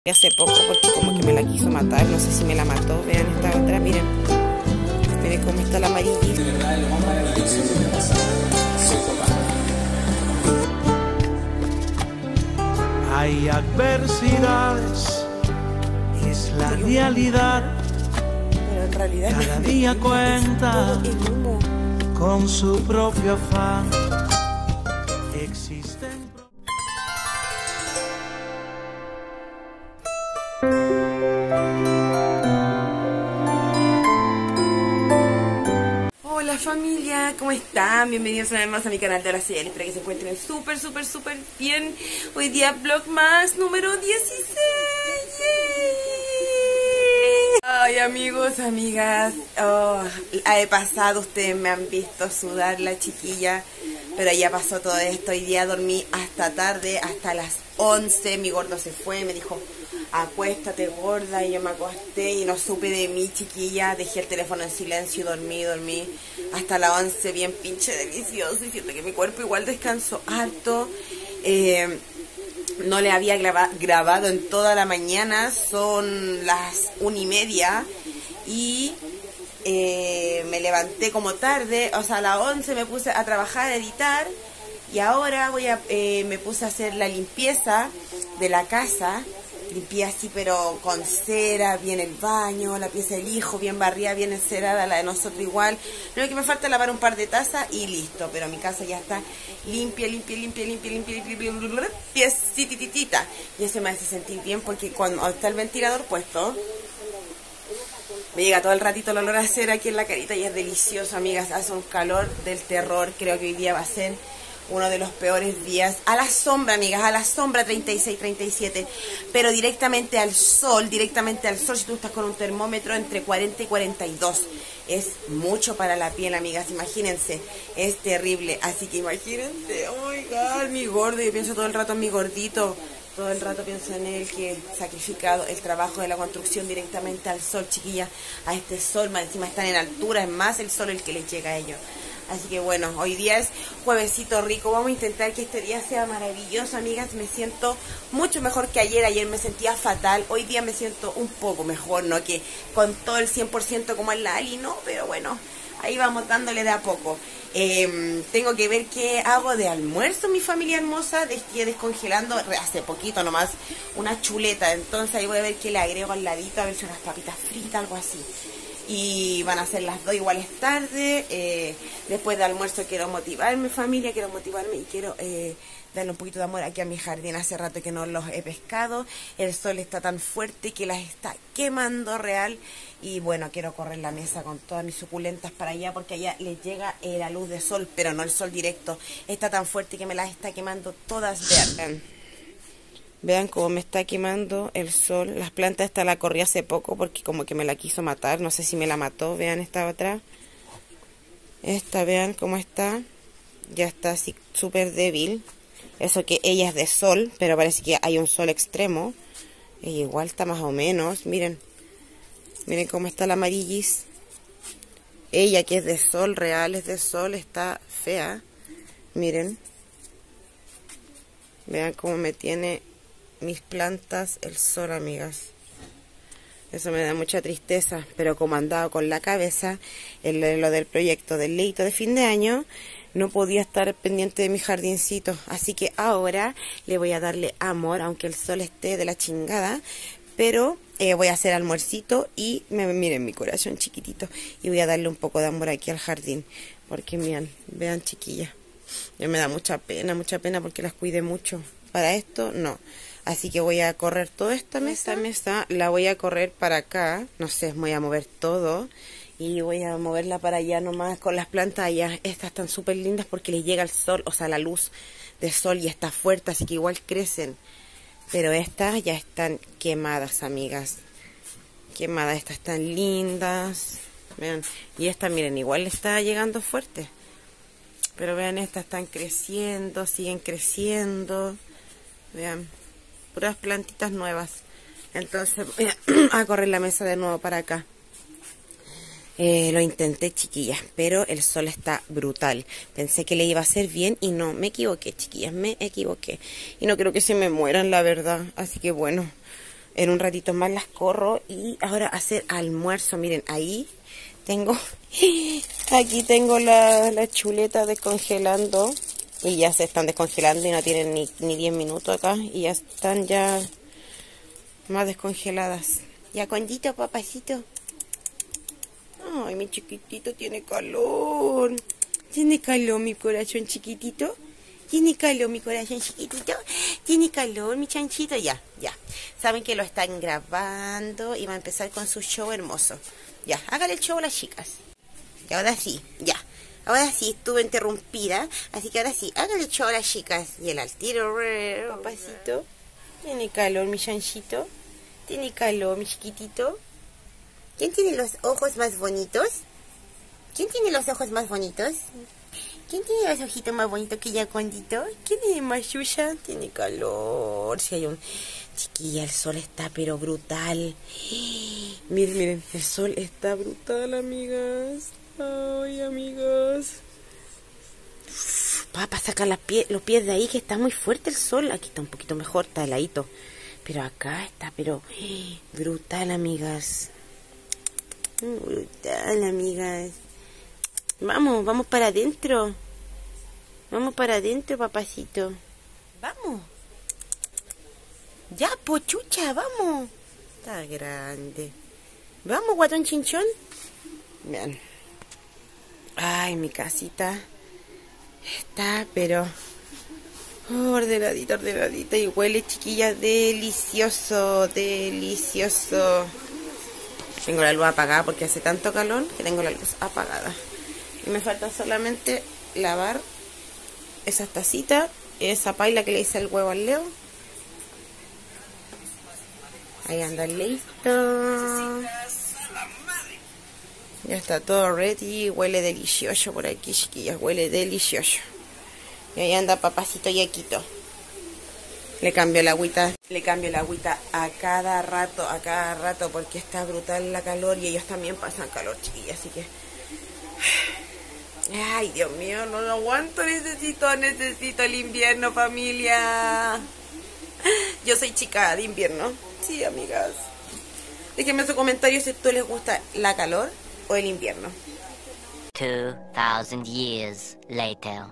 Hace poco porque como que me la quiso matar, no sé si me la mató. Vean esta otra, miren cómo está la amarillita. De verdad, lo más maravilloso que me ha pasado. Soy papá. Hay adversidades, es la realidad. Pero en realidad cada día cuenta con su propio afán. Existen. Hola familia, ¿cómo están? Bienvenidos una vez más a mi canal de Araceli. Espero que se encuentren súper bien. Hoy día Vlogmas número 16. Ay, amigos, amigas, he pasado, ustedes me han visto sudar la chiquilla, pero ya pasó todo esto. Hoy día dormí hasta tarde, hasta las 11, mi gordo se fue, me dijo, acuéstate gorda, y yo me acosté y no supe de mí, chiquilla, dejé el teléfono en silencio y dormí hasta las 11, bien pinche delicioso, y siento que mi cuerpo igual descansó harto. No le había grabado en toda la mañana, son las 1:30 y me levanté como tarde, o sea a las 11 me puse a trabajar, a editar, y ahora me puse a hacer la limpieza de la casa. Limpié así pero con cera, bien el baño, la pieza del hijo, bien barrida, bien encerada, la de nosotros igual. Lo que me falta es lavar un par de tazas y listo, pero mi casa ya está limpia, piecititita. Y eso me hace sentir bien porque cuando está el ventilador puesto, me llega todo el ratito el olor a cera aquí en la carita y es delicioso, amigas. Hace un calor del terror, creo que hoy día va a ser uno de los peores días. A la sombra, amigas, a la sombra 36, 37, pero directamente al sol, si tú estás con un termómetro entre 40 y 42. Es mucho para la piel, amigas, imagínense, es terrible. Así que imagínense, oigan, mi gordo, yo pienso todo el rato en mi gordito. Todo el rato pienso en él, que sacrificado el trabajo de la construcción directamente al sol, chiquilla, a este sol, más encima están en altura, es más el sol el que les llega a ellos. Así que bueno, hoy día es juevesito rico, vamos a intentar que este día sea maravilloso, amigas. Me siento mucho mejor que ayer me sentía fatal, hoy día me siento un poco mejor, no que con todo el 100% como en la Ali, no, pero bueno, ahí vamos dándole de a poco. Tengo que ver qué hago de almuerzo, mi familia hermosa. Estoy descongelando hace poquito nomás una chuleta, entonces ahí voy a ver qué le agrego al ladito, a ver si unas papitas fritas, algo así. Y van a ser las 2 iguales tarde. Después de almuerzo quiero motivarme, familia, quiero motivarme y quiero darle un poquito de amor aquí a mi jardín. Hace rato que no los he pescado, el sol está tan fuerte que las está quemando real. Y bueno, quiero correr la mesa con todas mis suculentas para allá porque allá les llega la luz de sol, pero no el sol directo. Está tan fuerte que me las está quemando todas. Vean cómo me está quemando el sol. Las plantas esta la corrí hace poco porque como que me la quiso matar. No sé si me la mató. Vean esta otra. Esta, vean cómo está. Ya está así súper débil. Eso que ella es de sol, pero parece que hay un sol extremo. Ella igual está más o menos. Miren. Miren cómo está la amarillis. Ella que es de sol, real es de sol, está fea. Miren. Vean cómo me tiene mis plantas el sol, amigas. Eso me da mucha tristeza, pero como andaba con la cabeza en lo del proyecto del leito de fin de año, no podía estar pendiente de mi jardincito. Así que ahora le voy a darle amor, aunque el sol esté de la chingada, pero voy a hacer almuercito y miren mi corazón chiquitito, y voy a darle un poco de amor aquí al jardín, porque miren, vean chiquillas, ya me da mucha pena porque las cuidé mucho. Para esto no. Así que voy a correr toda esta mesa, la voy a correr para acá, no sé, voy a mover todo y voy a moverla para allá nomás con las plantas allá. Estas están súper lindas porque les llega el sol, o sea, la luz de sol y está fuerte, así que igual crecen. Pero estas ya están quemadas, amigas. Quemadas, estas están lindas. Vean, y esta, miren, igual está llegando fuerte. Pero vean, estas están creciendo, siguen creciendo. Vean, puras plantitas nuevas. Entonces voy a correr la mesa de nuevo para acá. Lo intenté, chiquillas, pero el sol está brutal. Pensé que le iba a hacer bien y no, me equivoqué, chiquillas, me equivoqué. Y no creo que se me mueran, la verdad. Así que bueno, En un ratito más las corro y ahora hacer almuerzo. Miren, ahí tengo, aquí tengo la chuleta descongelando y ya se están descongelando y no tienen ni 10 minutos acá y ya están ya más descongeladas. Ya Condito, papacito. Ay, mi chiquitito tiene calor. ¿Tiene calor mi corazón chiquitito? ¿Tiene calor mi corazón chiquitito? ¿Tiene calor mi chanchito? Ya. Saben que lo están grabando y va a empezar con su show hermoso. Ya, hágale el show a las chicas. Y ahora sí, ya. Ahora sí, estuve interrumpida. Así que ahora sí, hágale el show a las chicas. Y el al tiro, papacito. ¿Tiene calor mi chanchito? ¿Tiene calor mi chiquitito? ¿Quién tiene los ojos más bonitos? ¿Quién tiene los ojos más bonitos? ¿Quién tiene los ojitos más bonitos que ya Condito? ¿Quién tiene más Yuya? Tiene calor. Si hay un... Chiquilla, el sol está pero brutal. Miren, el sol está brutal, amigas. Ay, amigas. Papá, saca los pies de ahí, que está muy fuerte el sol. Aquí está un poquito mejor, está heladito. Pero acá está, pero... brutal, amigas. Brutal, amigas. Vamos para adentro. Vamos para adentro, papacito. Vamos. Ya, pochucha, vamos. Está grande. Vamos, guatón chinchón. Vean. Ay, mi casita está, pero ordenadita. Y huele, chiquilla, delicioso. Tengo la luz apagada porque hace tanto calor que tengo la luz apagada. Y me falta solamente lavar esas tacitas, esa paila que le hice el huevo al Leo. Ahí anda listo. Ya está todo ready. Huele delicioso por aquí, chiquillas. Huele delicioso. Y ahí anda papacito Yaquito. Le cambio la agüita a cada rato, porque está brutal la calor y ellos también pasan calor, chiquillas, así que... Ay, Dios mío, no lo aguanto, necesito el invierno, familia. Yo soy chica de invierno. Sí, amigas. Déjenme su comentario si a ustedes les gusta la calor o el invierno. 2000 years later.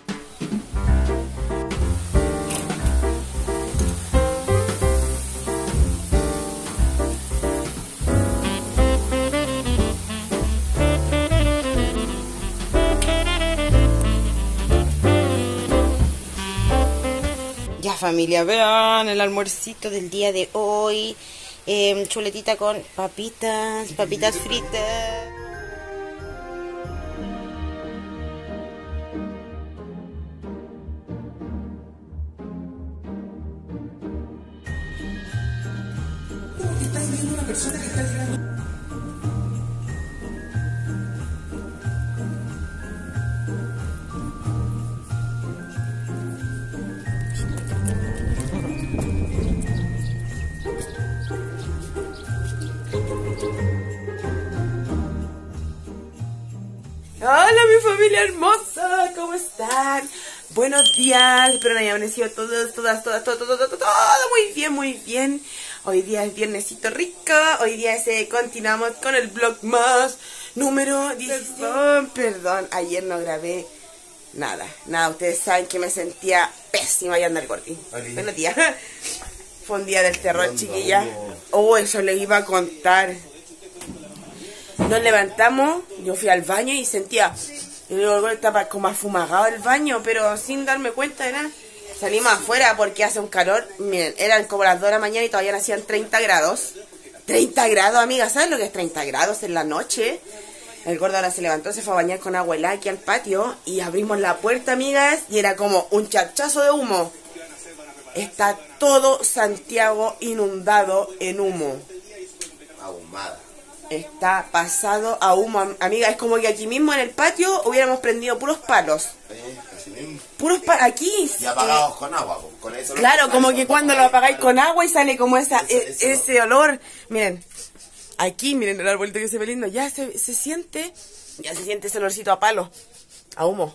Ya, familia, vean el almuercito del día de hoy. Chuletita con papitas fritas. Estás viendo una persona que está llegando. Hola, mi familia hermosa, ¿cómo están? Buenos días, espero que hayan amanecido todos, todas, todo muy bien. Hoy día es viernesito rico, hoy día continuamos con el vlog más número 16. Perdón, ayer no grabé nada, ustedes saben que me sentía pésima y andar gordi. Buenos días. Fue un día del terror, chiquilla. Oh, eso les iba a contar. Nos levantamos, yo fui al baño y sentía, y luego estaba como afumagado el baño, pero sin darme cuenta de nada. Salimos afuera porque hace un calor, miren, eran como las 2 de la mañana y todavía no hacían 30 grados. 30 grados, amiga, ¿sabes lo que es 30 grados en la noche? El gordo ahora se levantó, se fue a bañar con agua helada aquí al patio y abrimos la puerta, amigas, y era como un charchazo de humo. Está todo Santiago inundado en humo. Ahumada. Está pasado a humo, amiga. Es como que aquí mismo en el patio hubiéramos prendido puros palos. Así mismo. Puros palos, aquí. Y apagados con agua. Con eso Claro, como que cuando lo apagáis con agua y sale como ese olor. Miren, aquí, miren el arbolito que se ve lindo. Ya se siente, ese olorcito a palo, a humo.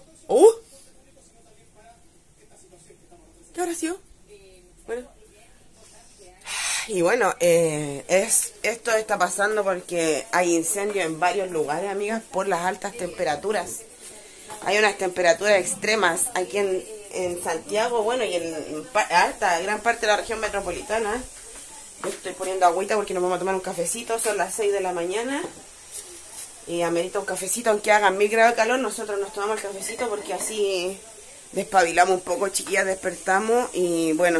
¿Qué habrá sido? Bueno. Y bueno, esto está pasando porque hay incendios en varios lugares, amigas, por las altas temperaturas. Hay unas temperaturas extremas aquí en Santiago, bueno, y en gran parte de la región metropolitana. Yo estoy poniendo agüita porque nos vamos a tomar un cafecito, son las 6 de la mañana. Y amerita un cafecito, aunque haga 1000 grados de calor, nosotros nos tomamos el cafecito porque así despabilamos un poco, chiquillas, despertamos y bueno.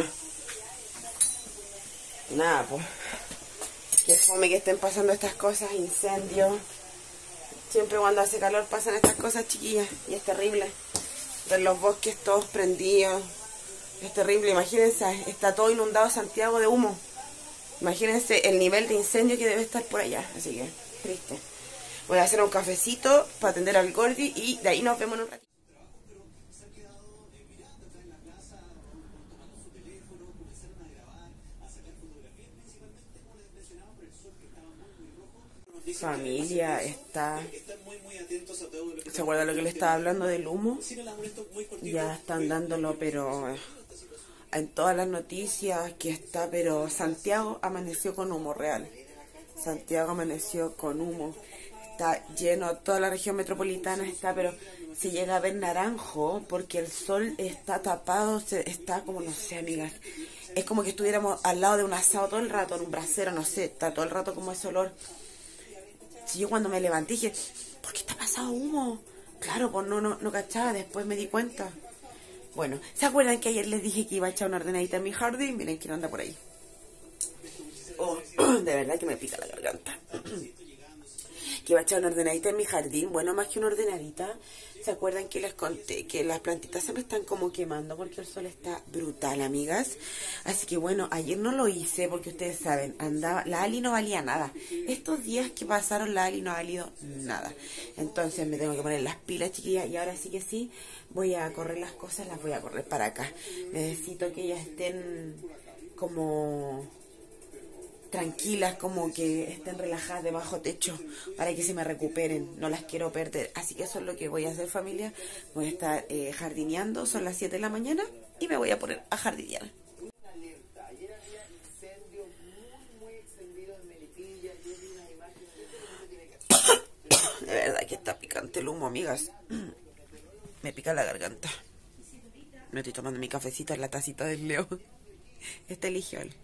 Nada, pues. Que fome que estén pasando estas cosas, incendios. Siempre cuando hace calor pasan estas cosas, chiquillas, y es terrible. Ver los bosques todos prendidos. Es terrible, imagínense, está todo inundado Santiago de humo. Imagínense el nivel de incendio que debe estar por allá, así que triste. Voy a hacer un cafecito para atender al Gordi y de ahí nos vemos en un ratito. Familia está... ¿Se acuerda lo que le estaba hablando del humo? Ya están dándolo, pero en todas las noticias que está, pero Santiago amaneció con humo real. Santiago amaneció con humo. Está lleno, toda la región metropolitana está, pero se llega a ver naranjo porque el sol está tapado, está como, no sé, amigas. Es como que estuviéramos al lado de un asado todo el rato, en un brasero, no sé, está todo el rato como ese olor. Si yo cuando me levanté dije, ¿por qué está pasado humo? Claro, pues no cachaba, después me di cuenta. Bueno, ¿se acuerdan que ayer les dije que iba a echar una ordenadita en mi jardín? Miren quién anda por ahí. Oh, de verdad que me pica la garganta. Que iba a echar una ordenadita en mi jardín. Bueno, más que una ordenadita, ¿se acuerdan que les conté que las plantitas se me están como quemando porque el sol está brutal, amigas? Así que bueno, ayer no lo hice porque ustedes saben, andaba, la Ali no valía nada. Estos días que pasaron la Ali no ha valido nada. Entonces me tengo que poner las pilas, chiquillas, y ahora sí que sí, voy a correr las cosas, las voy a correr para acá. Necesito que ellas estén como... tranquilas, como que estén relajadas debajo techo para que se me recuperen, no las quiero perder, así que eso es lo que voy a hacer, familia. Voy a estar jardineando, son las 7 de la mañana y me voy a poner a jardinear. De verdad que está picante el humo, amigas. Me pica la garganta. Me estoy tomando mi cafecito en la tacita del Leo. Este eligió él.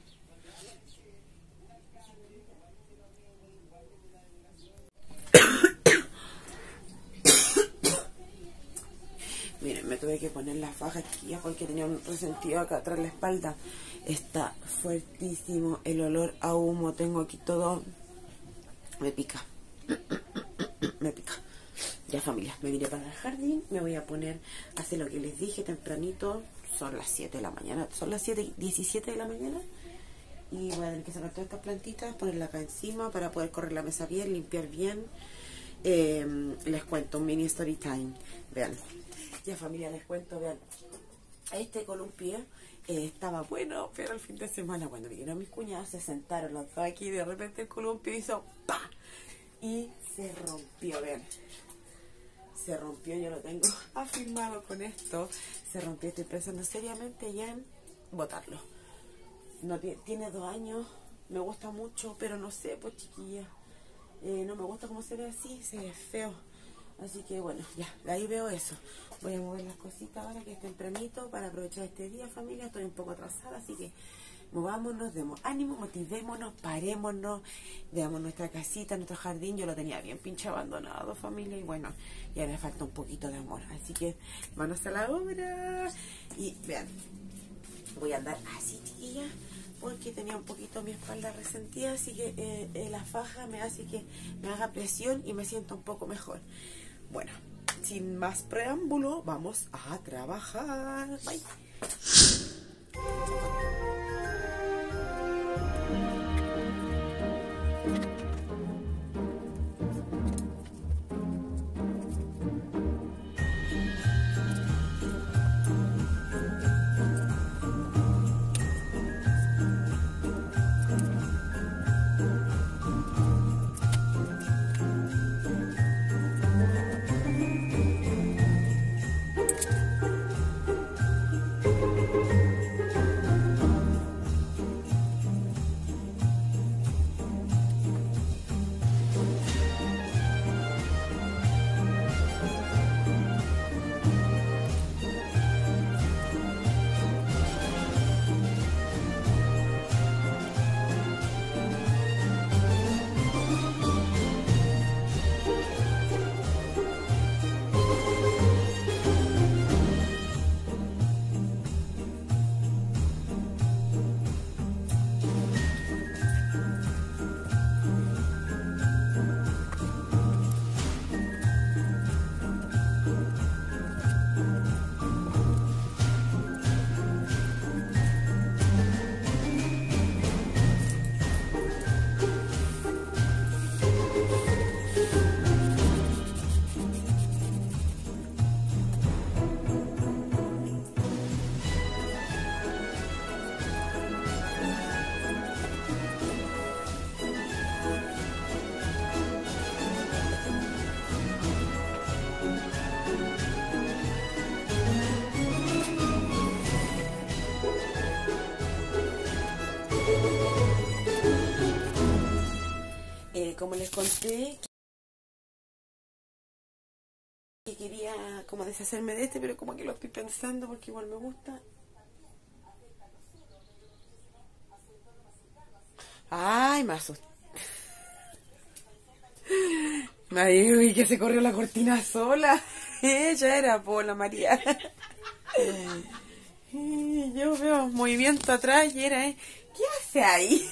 Miren, me tuve que poner las fajas, chiquillas, porque tenía un resentido acá atrás de la espalda. Está fuertísimo el olor a humo. Tengo aquí todo. Me pica. Me pica. Ya, familia, me vine para el jardín. Me voy a poner a hacer lo que les dije tempranito. Son las 7 de la mañana. Son las 7:17 de la mañana. Y voy a tener que sacar todas estas plantitas, ponerlas acá encima para poder correr la mesa bien, limpiar bien. Les cuento un mini story time. Vean. Ya, familia, les cuento, vean, este columpio estaba bueno, pero el fin de semana cuando vinieron mis cuñados se sentaron los dos aquí y de repente el columpio hizo ¡pa! Y se rompió, vean, se rompió, yo lo tengo afirmado con esto, se rompió, estoy pensando seriamente ya en botarlo. No tiene 2 años, me gusta mucho, pero no sé, pues chiquilla, no me gusta cómo se ve así, se ve feo. Así que bueno, ya, ahí veo eso. Voy a mover las cositas ahora que es tempranito para aprovechar este día, familia. Estoy un poco atrasada, así que movámonos, demos ánimo, motivémonos, parémonos, veamos nuestra casita, nuestro jardín. Yo lo tenía bien pinche abandonado, familia, y bueno, ya me falta un poquito de amor. Así que manos a la obra. Y vean, voy a andar así, chiquilla, porque tenía un poquito mi espalda resentida, así que la faja me hace que me haga presión y me siento un poco mejor. Bueno, sin más preámbulo, vamos a trabajar. Bye. como les conté, que quería como deshacerme de este, pero como que lo estoy pensando porque igual me gusta. Ay, me asusté. Ay, uy, que se corrió la cortina sola. Ella era por la María. Yo veo movimiento atrás y era, ¿qué hace ahí?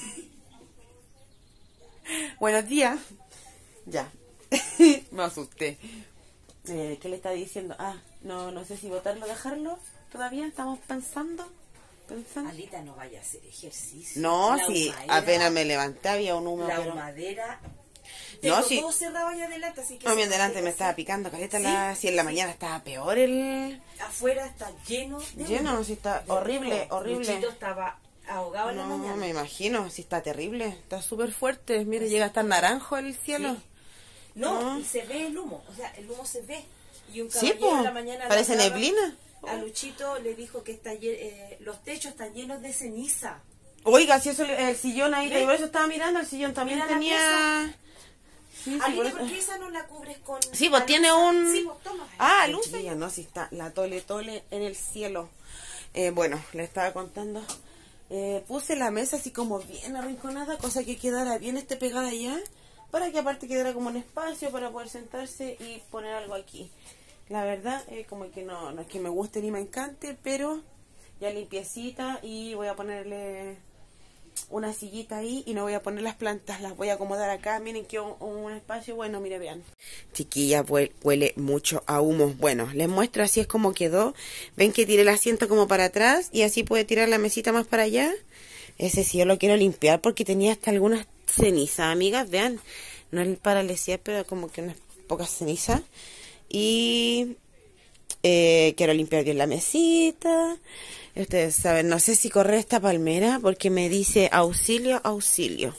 Buenos días. Ya. Me asusté. ¿Qué le está diciendo? No sé si botarlo o dejarlo. Todavía estamos pensando. Alita, no vaya a hacer ejercicio. No, La sí, humadera, apenas me levanté había un humo. La pero... humadera. No, Tengo sí. todo cerrado ahí adelante, así que... No, mi se adelante puede me estaba hacer. picando, caleta, ¿Sí? si en la mañana estaba peor el... Afuera está lleno de Lleno, humo. sí está De horrible, humo. horrible. Luchito estaba ahogado en la No, mañana. me imagino, sí está terrible, está súper fuerte. Mire, llega hasta naranjo el cielo. Sí. No, No. y se ve el humo, o sea, el humo se ve. Y un Sí, caballero po, en la mañana parece le hablaba neblina. A Luchito le dijo que está los techos están llenos de ceniza. Oiga, si eso, el sillón ahí, ¿Ve? por eso estaba mirando, el sillón también Mira la tenía... Sí, por Alita, eso- ¿por qué esa no la cubres con... Sí, pues tiene alusa? un... Sí, pues toma. luz. No, sí está la tole en el cielo. Bueno, le estaba contando. Puse la mesa así como bien arrinconada, cosa que quedara bien pegada allá, para que aparte quedara como un espacio para poder sentarse y poner algo aquí. La verdad, como que no es que me guste ni me encante, pero ya limpiecita y voy a ponerle una sillita ahí y no voy a poner las plantas, las voy a acomodar acá. Miren que un espacio bueno, mire, vean. Chiquilla, huele mucho a humo. Bueno, les muestro así es como quedó. Ven que tiré el asiento como para atrás y así puede tirar la mesita más para allá. Ese sí yo lo quiero limpiar porque tenía hasta algunas cenizas, amigas, vean. No es para lesear, pero como que unas pocas cenizas. Y quiero limpiar bien la mesita. Ustedes saben, no sé si correr esta palmera porque me dice auxilio, auxilio.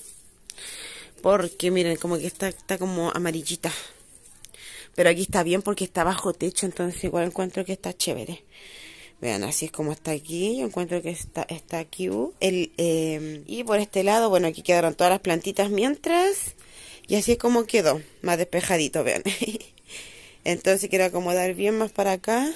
Porque miren, como que está como amarillita. Pero aquí está bien porque está bajo techo, entonces igual encuentro que está chévere. Vean, así es como está aquí. Yo encuentro que está aquí. Y por este lado, bueno, aquí quedaron todas las plantitas mientras. Y así es como quedó, más despejadito, vean. Entonces quiero acomodar bien más para acá.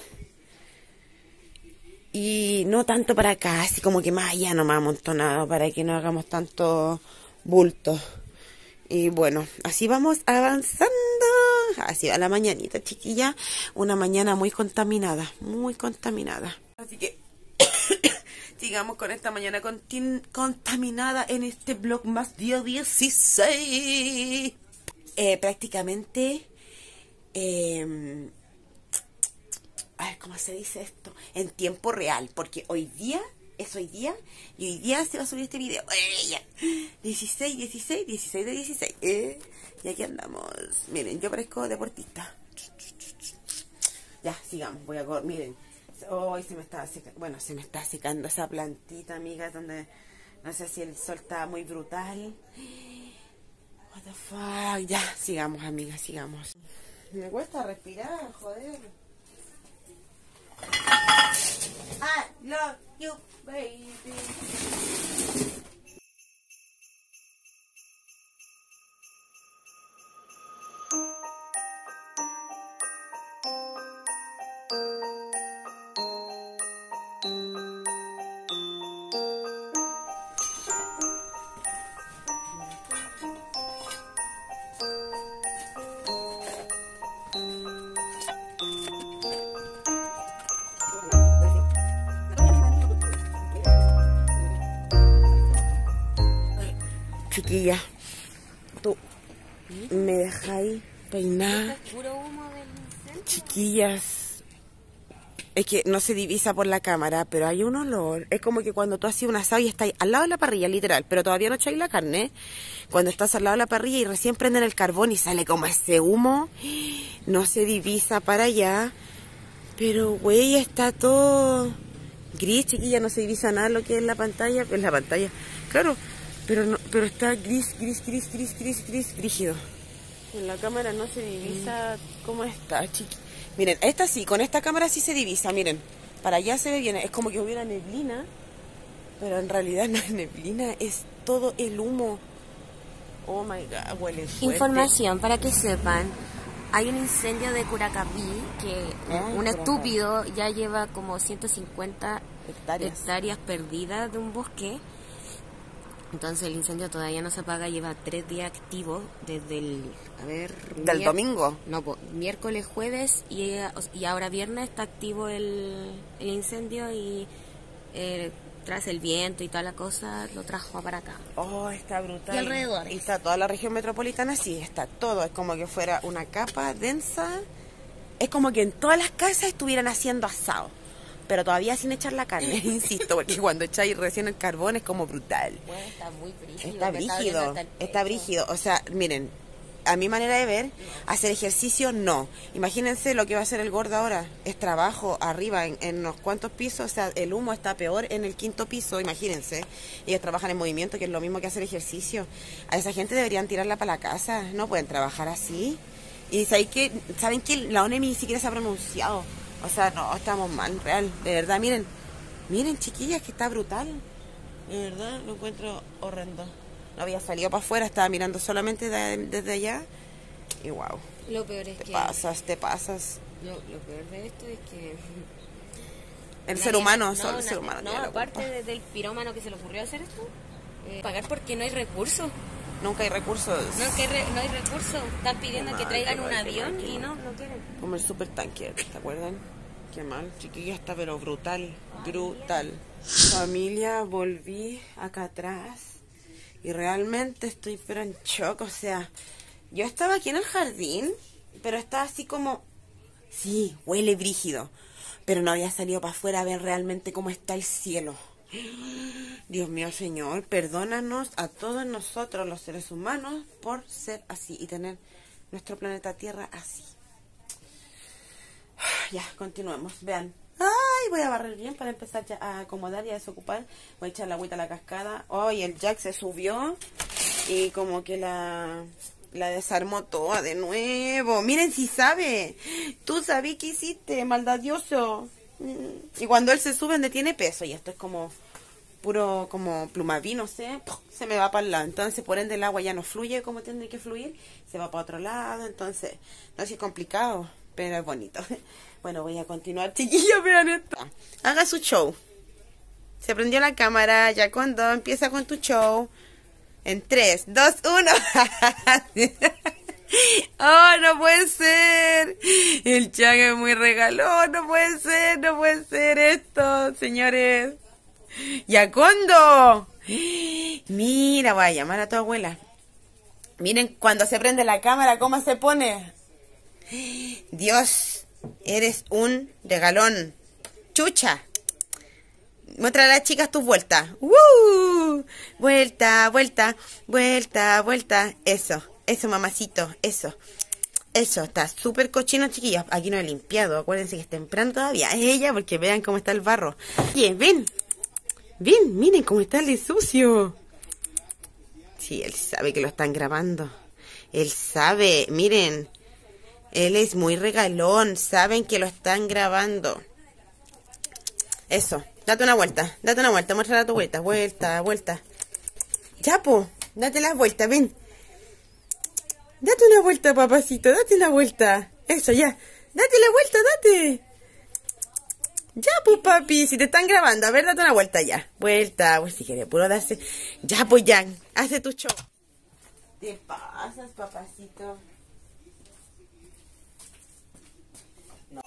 Y no tanto para acá, así como que más allá nomás amontonado, para que no hagamos tanto bulto. Y bueno, así vamos avanzando. Así va la mañanita, chiquilla. Una mañana muy contaminada, muy contaminada. Así que sigamos con esta mañana contaminada en este vlog más día 16. Prácticamente... a ver, ¿cómo se dice esto? En tiempo real, porque hoy día es hoy día y hoy día se va a subir este video. 16 de 16. Y aquí andamos. Miren, yo parezco deportista. Ya, sigamos. Voy a correr. Miren, hoy se me está secando. Bueno, se me está secando esa plantita, amiga, donde no sé si el sol está muy brutal. What the fuck. Ya, sigamos, amiga, sigamos. Me cuesta respirar, joder. I love you, baby. Chiquilla, tú me dejáis peinar. Chiquillas, es que no se divisa por la cámara, pero hay un olor. Es como que cuando tú haces un asado y estás al lado de la parrilla, literal, pero todavía no echáis la carne. Cuando estás al lado de la parrilla y recién prenden el carbón y sale como ese humo, no se divisa para allá. Pero, güey, está todo gris, chiquilla, no se divisa nada lo que es la pantalla. Pues la pantalla, claro. Pero está gris, rígido. En la cámara no se divisa cómo está, chiqui. Miren, esta sí, con esta cámara sí se divisa, miren. Para allá se ve bien, es como que hubiera neblina, pero en realidad no es neblina, es todo el humo. Oh my god, huele fuerte. Información para que sepan. Hay un incendio de Curacaví que un Curacaví. estúpido ya lleva como 150 Hectáreas. perdidas de un bosque. Entonces el incendio todavía no se apaga, lleva 3 días activo desde el... Del domingo. No, miércoles, jueves y ahora viernes está activo el incendio y tras el viento y toda la cosa lo trajo para acá. Oh, está brutal. Y alrededores. Y está toda la región metropolitana, sí, está todo. Es como que fuera una capa densa. Es como que en todas las casas estuvieran haciendo asado. Pero todavía sin echar la carne, insisto, porque cuando echáis recién el carbón es como brutal. Bueno, está muy brígido. Está me está brígido, doliendo hasta el está pecho. brígido. O sea, miren, a mi manera de ver, hacer ejercicio no. Imagínense lo que va a hacer el gordo ahora. Es trabajo arriba en unos cuantos pisos. O sea, el humo está peor en el 5.º piso, imagínense. Ellos trabajan en movimiento, que es lo mismo que hacer ejercicio. A esa gente deberían tirarla para la casa. No pueden trabajar así. Y ¿saben que la ONU ni siquiera se ha pronunciado? O sea, no, estamos mal, real. De verdad, miren, chiquillas, que está brutal. De verdad, lo encuentro horrendo. No había salido para afuera, estaba mirando solamente desde allá. Y wow, Lo peor es te que... pasas. Lo peor de esto es que... El nadie- ser humano, no, solo el ser humano. No, tiene la aparte culpa. del pirómano que se le ocurrió hacer esto, pagar porque no hay recursos. Nunca hay recursos. No hay recursos. Están pidiendo Qué que mal, traigan qué un mal, qué avión mal, qué y mal. no quieren. Como el super tanker, ¿te acuerdan? Qué mal, chiquilla, está pero brutal. Familia, volví acá atrás y realmente estoy pero en shock. O sea, yo estaba aquí en el jardín, pero estaba así como, sí, huele brígido, pero no había salido para afuera a ver realmente cómo está el cielo. Dios mío, Señor, perdónanos a todos nosotros los seres humanos por ser así y tener nuestro planeta Tierra así. Ya, continuemos. Vean. Ay, voy a barrer bien para empezar ya a acomodar y a desocupar. Voy a echar la agüita a la cascada. Ay, el Jack se subió y como que la desarmó toda de nuevo. Miren si sabe. Tú sabes qué hiciste, maldadioso. Y cuando él se sube donde tiene peso, y esto es como puro como plumaví, no sé, se me va para el lado. Entonces, por ende, el agua ya no fluye como tiene que fluir, se va para otro lado. Entonces, no es complicado, pero es bonito. Bueno, voy a continuar, chiquillos, vean esto. Haga su show. Se prendió la cámara, ya cuando empieza con tu show. En 3, 2, 1. ¡Oh, no puede ser! El Jack es muy regalón, no puede ser esto, señores. ¡Yacondo! Mira, voy a llamar a tu abuela. Miren cuando se prende la cámara, cómo se pone. Dios, eres un regalón. Chucha. Muestra a las chicas tus vueltas. Vuelta, vuelta, vuelta, vuelta. Eso, mamacito, eso. Eso, está súper cochino, chiquillos. Aquí no he limpiado, acuérdense que es temprano todavía. Es ella, porque vean cómo está el barro. Oye, ven, miren cómo está el sucio. Sí, él sabe que lo están grabando. Él sabe, miren. Él es muy regalón, saben que lo están grabando. Eso, date una vuelta, muéstrala a tu vuelta, vuelta. Ya, po, date la vuelta, ven. Date una vuelta, papacito, date una vuelta. Eso, ya. Date la vuelta, date. Ya, pues, papi, si te están grabando, a ver, date una vuelta ya. Vuelta, pues si quieres, puro darse. Ya, pues, ya, hace tu show. Te pasas, papacito. No.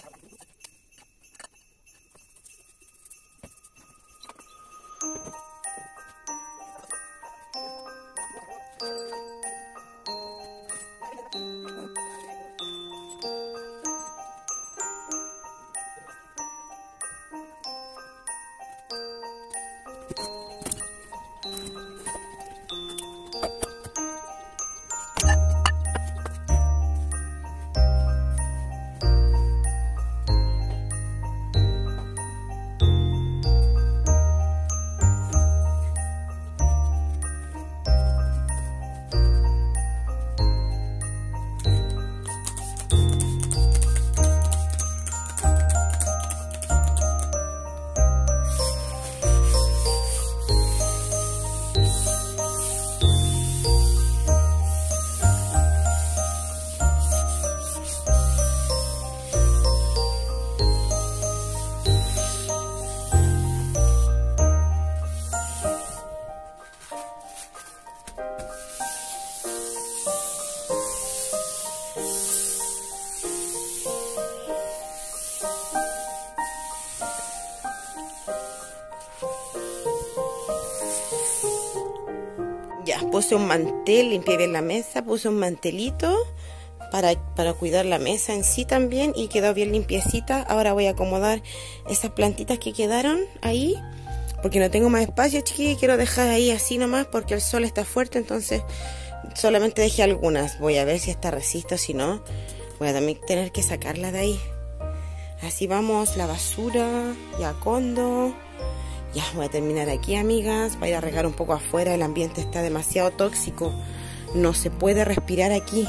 puse un mantel, limpié bien la mesa, puse un mantelito para cuidar la mesa en sí también y quedó bien limpiecita. Ahora voy a acomodar esas plantitas que quedaron ahí, porque no tengo más espacio, chiquillos, y quiero dejar ahí así nomás porque el sol está fuerte, entonces solamente dejé algunas. Voy a ver si esta resiste o si no, voy a también tener que sacarla de ahí. Así vamos, la basura, ya condo. Ya voy a terminar aquí, amigas. Voy a ir a regar un poco afuera, el ambiente está demasiado tóxico, no se puede respirar aquí.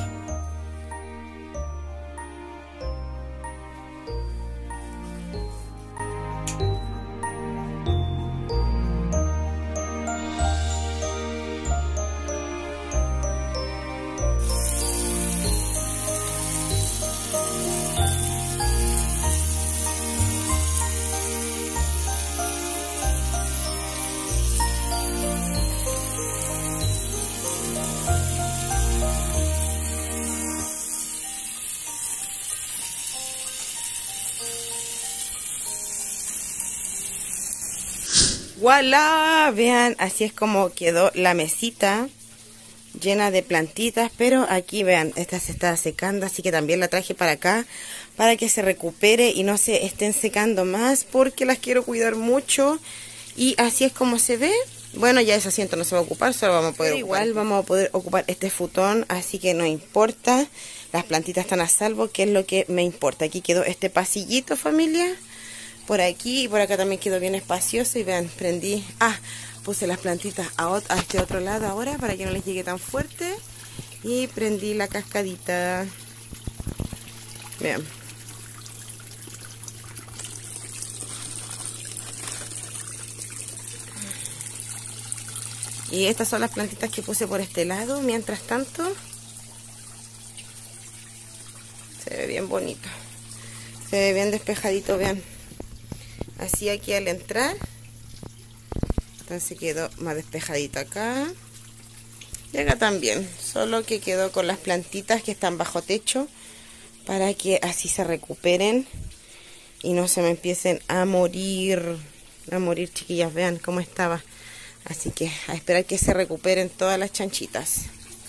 ¡Voilá! Vean, así es como quedó la mesita llena de plantitas, pero aquí vean, esta se está secando, así que también la traje para acá para que se recupere y no se estén secando más porque las quiero cuidar mucho. Y así es como se ve. Bueno, ya ese asiento no se va a ocupar, solo vamos a poder igual vamos a poder ocupar este futón, así que no importa, las plantitas están a salvo, que es lo que me importa. Aquí quedó este pasillito, familia. Por aquí y por acá también quedó bien espacioso. Y vean, prendí, puse las plantitas a este otro lado ahora para que no les llegue tan fuerte. Y prendí la cascadita. Vean. Y estas son las plantitas que puse por este lado. Mientras tanto, se ve bien bonito. Se ve bien despejadito, vean. Así aquí al entrar, entonces quedó más despejadito acá y acá también, solo que quedó con las plantitas que están bajo techo para que así se recuperen y no se me empiecen a morir, chiquillas. Vean cómo estaba, así que a esperar que se recuperen todas las chanchitas.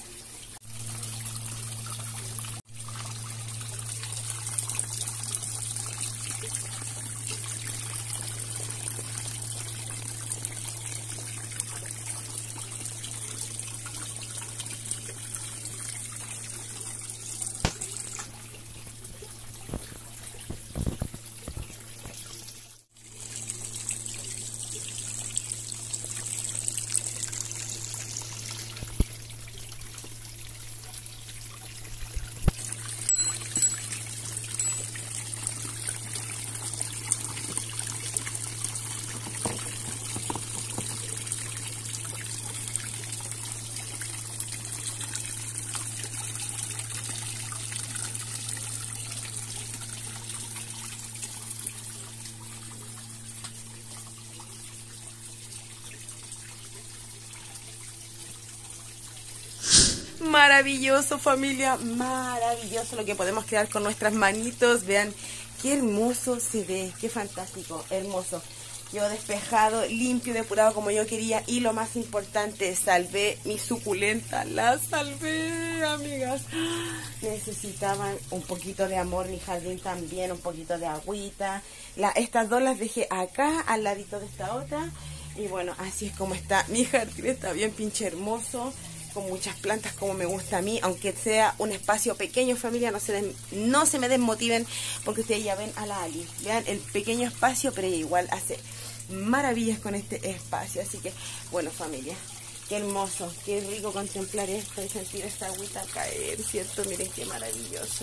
Maravilloso, familia, maravilloso lo que podemos crear con nuestras manitos. Vean qué hermoso se ve, qué fantástico, hermoso. Quedó despejado, limpio, depurado como yo quería. Y lo más importante, salvé mi suculenta, la salvé, amigas. Necesitaban un poquito de amor, mi jardín también, un poquito de agüita. Estas dos las dejé acá, al ladito de esta otra. Y bueno, así es como está mi jardín, está bien pinche hermoso, con muchas plantas como me gusta a mí, aunque sea un espacio pequeño, familia, no se me desmotiven, porque ustedes ya ven a la Ali, vean el pequeño espacio, pero ella igual hace maravillas con este espacio. Así que, bueno, familia, qué hermoso, qué rico contemplar esto y sentir esta agüita caer, ¿cierto? Miren qué maravilloso,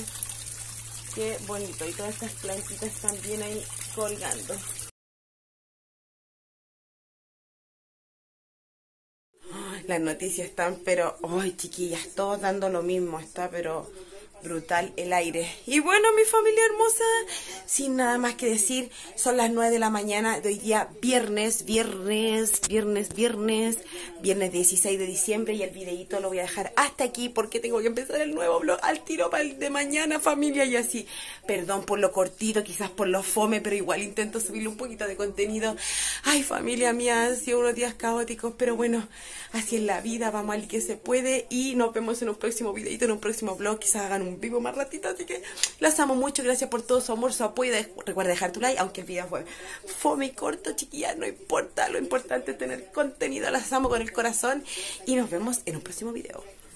qué bonito, y todas estas plantitas también ahí colgando. Las noticias están, pero, ay, chiquillas, todos dando lo mismo, está, pero brutal el aire. Y bueno, mi familia hermosa, sin nada más que decir, son las 9 de la mañana de hoy día, viernes 16 de diciembre, y el videito lo voy a dejar hasta aquí porque tengo que empezar el nuevo vlog al tiro para el de mañana, familia, y así. Perdón por lo cortito, quizás por lo fome, pero igual intento subirle un poquito de contenido. Ay, familia mía, han sido unos días caóticos, pero bueno, así es la vida, vamos al que se puede, y nos vemos en un próximo videito, en un próximo vlog, quizás hagan un vivo más ratito, así que las amo mucho, gracias por todo su amor, su apoyo, recuerda dejar tu like, aunque el video fue fome y corto, chiquillas, no importa, lo importante es tener contenido, las amo con el corazón, y nos vemos en un próximo video.